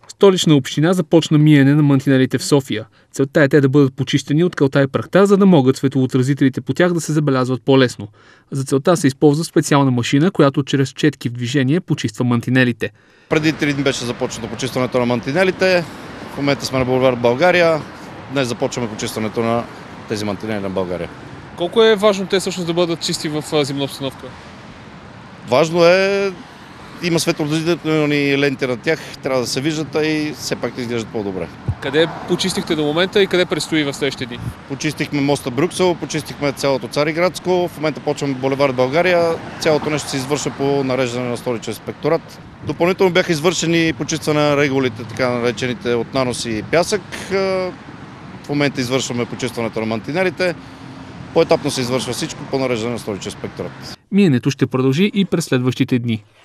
Столична община започна миене на мантинелите в София. Целта е те да бъдат почистени от калта и прахта, за да могат светлоотразителите по тях да се забелязват по-лесно. За целта се използва специална машина, която чрез четки в движение почиства мантинелите. Преди 3 дни беше започнато почистването на мантинелите. В момента сме на булевард България. Днес започваме почистването на тези мантинели на България. Колко е важно те всъщност да бъдат чисти в зимна обстановка? Важно е, има светлоотразителни ленти на тях, трябва да се виждат и все пак да изглеждат по-добре. Къде почистихте до момента и къде предстои в следващите дни? Почистихме моста Брюксел, почистихме цялото Цариградско, в момента почваме булевард България. Цялото нещо се извършва по нареждане на Столичен инспекторат. Допълнително бяха извършени почистване на регулите, така наречените от нанос и пясък. В момента извършваме почистването на мантинелите. Поетапно се извършва всичко по нареждане на Столичен инспекторат. Миенето ще продължи и през следващите дни.